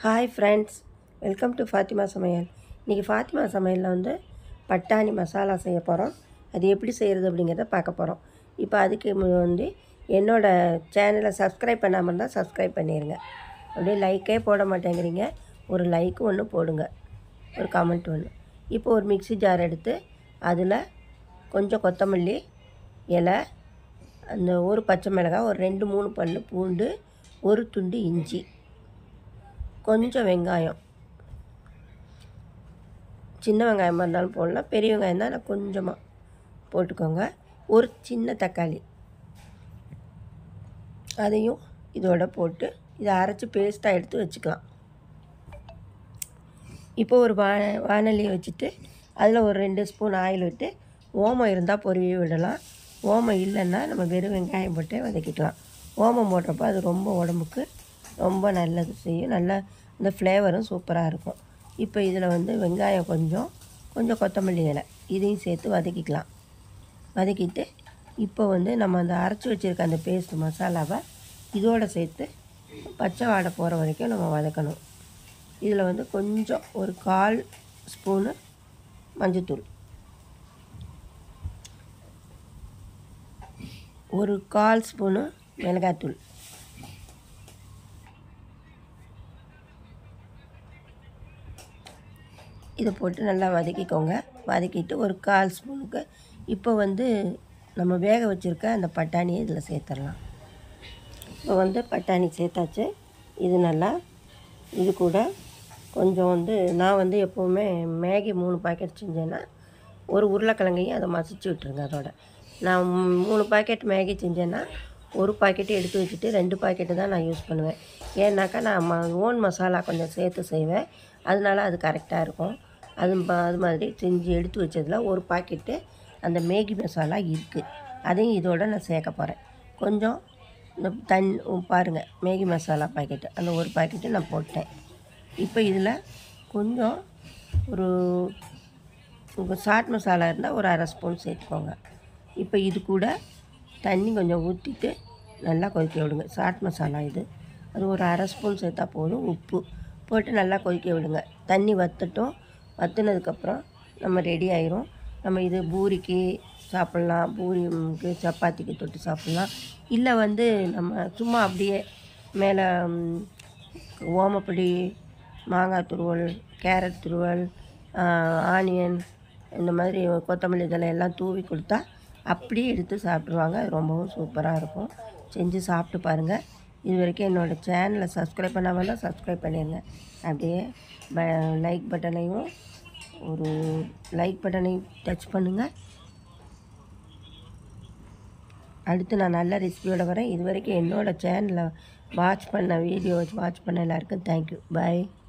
Hi friends, welcome to Fatima சமையல். இன்றைக்கி ஃபாத்திமா சமையலில் வந்து பட்டாணி மசாலா செய்ய போகிறோம். அது எப்படி செய்கிறது அப்படிங்கிறத பார்க்க போகிறோம். இப்போ அதுக்கு வந்து என்னோடய சேனலை சப்ஸ்கிரைப் பண்ணாமல் இருந்தால் சப்ஸ்கிரைப் பண்ணிடுங்க. அப்படியே லைக்கே போட மாட்டேங்கிறீங்க, ஒரு லைக் ஒன்று போடுங்க, ஒரு கமெண்ட் ஒன்று. இப்போ ஒரு மிக்ஸி ஜார் எடுத்து அதில் கொஞ்சம் கொத்தமல்லி இலை, அந்த ஒரு பச்சை மிளகாய், ஒரு 2-3 பல் பூண்டு, ஒரு துண்டு இஞ்சி, கொஞ்சம் வெங்காயம், சின்ன வெங்காயமாக இருந்தாலும் போடலாம், பெரிய வெங்காயம் தான் நான் கொஞ்சமாக போட்டுக்கோங்க. ஒரு சின்ன தக்காளி, அதையும் இதோட போட்டு இதை அரைச்சி பேஸ்ட்டாக எடுத்து வச்சுக்கலாம். இப்போ ஒரு வானலியை வச்சுட்டு அதில் ஒரு 2 ஸ்பூன் ஆயில் விட்டு ஓமம் இருந்தால் பொரிய விடலாம். ஓமம் இல்லைன்னா நம்ம வெறும் வெங்காயம் போட்டே வதக்கிக்கலாம். ஓமம் போடுறப்போ அது ரொம்ப உடம்புக்கு ரொம்ப நல்லது செய்யும், நல்லா இந்த ஃப்ளேவரும் சூப்பராக இருக்கும். இப்போ இதில் வந்து வெங்காயம் கொஞ்சம் கொத்தமல்லி இலை இதையும் சேர்த்து வதக்கிக்கலாம். வதக்கிட்டு இப்போ வந்து நம்ம அந்த அரைச்சி வச்சுருக்க அந்த பேஸ்ட் மசாலாவை இதோடு சேர்த்து பச்சை வாடை போகிற வரைக்கும் நம்ம வதக்கணும். இதில் வந்து கொஞ்சம் ஒரு 1/4 ஸ்பூனு மஞ்சத்தூள், ஒரு 1/4 ஸ்பூனு மிளகாத்தூள், இதை போட்டு நல்லா வதக்கிக்கோங்க. வதக்கிட்டு ஒரு 1/4 ஸ்பூனுக்கு இப்போ வந்து நம்ம வேக வச்சுருக்க அந்த பட்டாணியை இதில் சேர்த்துடலாம். இப்போ வந்து பட்டாணி சேர்த்தாச்சு. இது நல்லா, இது கூட கொஞ்சம் வந்து நான் வந்து எப்போவுமே மேகி 3 பாக்கெட் செஞ்சேன்னா ஒரு உருளைக்கிழங்கையும் அதை மசிச்சு விட்டுருங்க. அதோட நான் 3 பாக்கெட் மேகி செஞ்சேன்னா ஒரு பாக்கெட்டு எடுத்து வச்சுட்டு 2 பாக்கெட்டு தான் நான் யூஸ் பண்ணுவேன். ஏன்னாக்கா நான் ஓன் மசாலா கொஞ்சம் சேர்த்து செய்வேன், அதனால அது கரெக்டாக இருக்கும். அது மாதிரி செஞ்சு எடுத்து வச்சதில் ஒரு பாக்கெட்டு அந்த மேகி மசாலா இருக்குது, அதையும் இதோடு நான் சேர்க்க போகிறேன். கொஞ்சம் இந்த பாருங்கள், மேகி மசாலா பாக்கெட்டு அந்த ஒரு பாக்கெட்டு நான் போட்டேன். இப்போ இதில் கொஞ்சம் ஒரு உங்கள் சாட் மசாலா இருந்தால் ஒரு 1/2 ஸ்பூன் சேர்த்துக்கோங்க. இப்போ இது கூட தண்ணி கொஞ்சம் ஊற்றிட்டு நல்லா கொதிக்க விடுங்க. சாட் மசாலா இது, அது ஒரு 1/2 ஸ்பூன் சேர்த்தா போதும். உப்பு போட்டு நல்லா கொதிக்க விடுங்க. தண்ணி வற்றட்டும். வற்றினதுக்கப்புறம் நம்ம ரெடி ஆயிரும். நம்ம இது பூரிக்கு சாப்பிட்லாம், பூரிக்கு சப்பாத்திக்கு தொட்டு சாப்பிட்லாம். இல்லை வந்து நம்ம சும்மா அப்படியே மேலே ஓமப்பொடி, மாங்காய் துருவல், கேரட் துருவல், ஆனியன், இந்த மாதிரி கொத்தமல்லி இதெல்லாம் எல்லாம் தூவி கொடுத்தா அப்படியே எடுத்து சாப்பிட்ருவாங்க. அது ரொம்பவும் சூப்பராக இருக்கும். செஞ்சு சாப்பிட்டு பாருங்கள். இது வரைக்கும் என்னோடய சேனலை சப்ஸ்கிரைப் பண்ணாமல் தான் சப்ஸ்கிரைப் பண்ணிடுங்க. அப்படியே லைக் பட்டனையும் ஒரு லைக் பட்டனையும் டச் பண்ணுங்கள். அடுத்து நான் நல்ல ரெசிபியோடு வரேன். இது வரைக்கும் என்னோடய சேனலை வாட்ச் பண்ண வீடியோ வாட்ச் பண்ண எல்லாருக்கும் தேங்க்யூ. பாய்.